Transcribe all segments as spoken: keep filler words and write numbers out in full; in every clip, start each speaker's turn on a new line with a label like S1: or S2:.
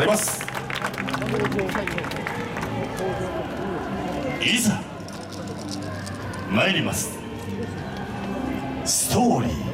S1: ます。いざ参ります。ストーリー。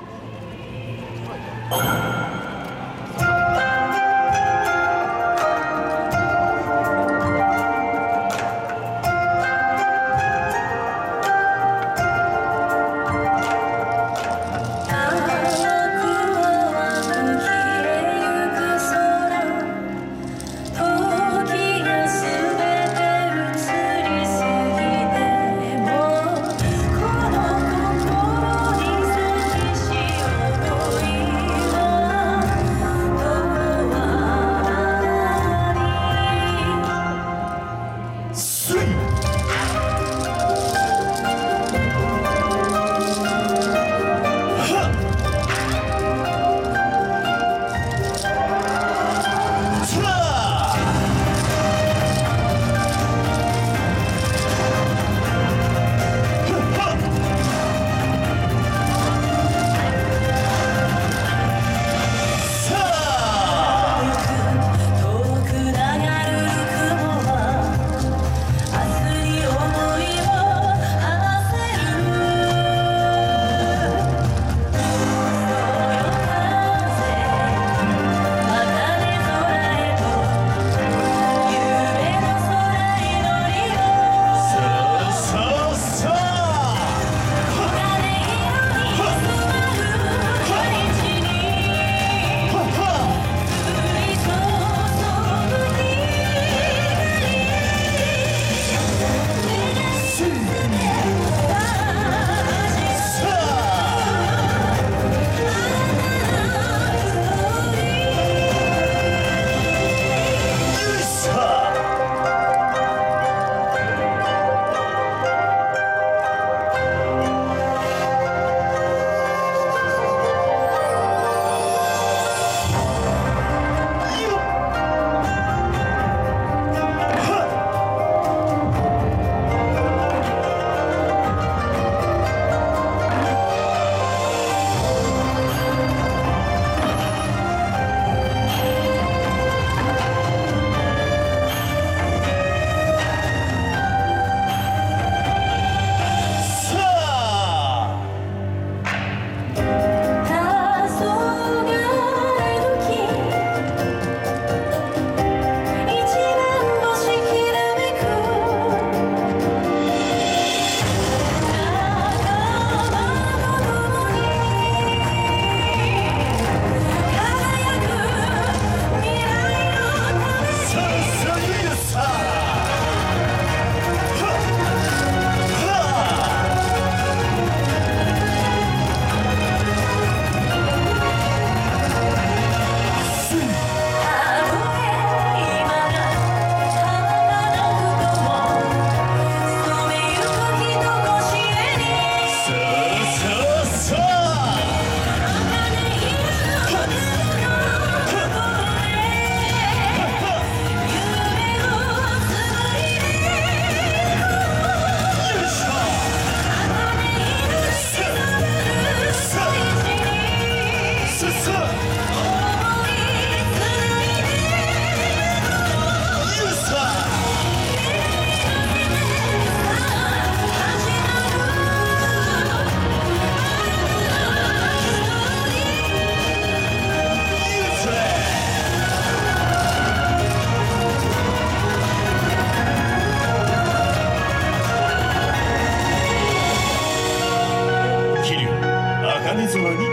S1: 金沢に思う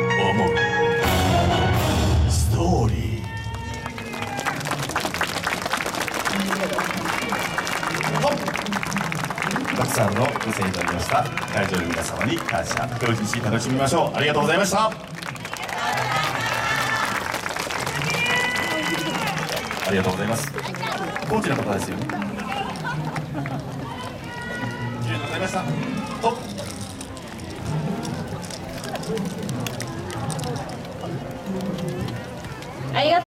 S1: ストーリー。たくさんのご声援いただきました会場の皆様に感謝。今日一日楽しみましょう。ありがとうございました。ありがとうございます。コーチの方ですよね。ありがとうございました。と
S2: ありがとう。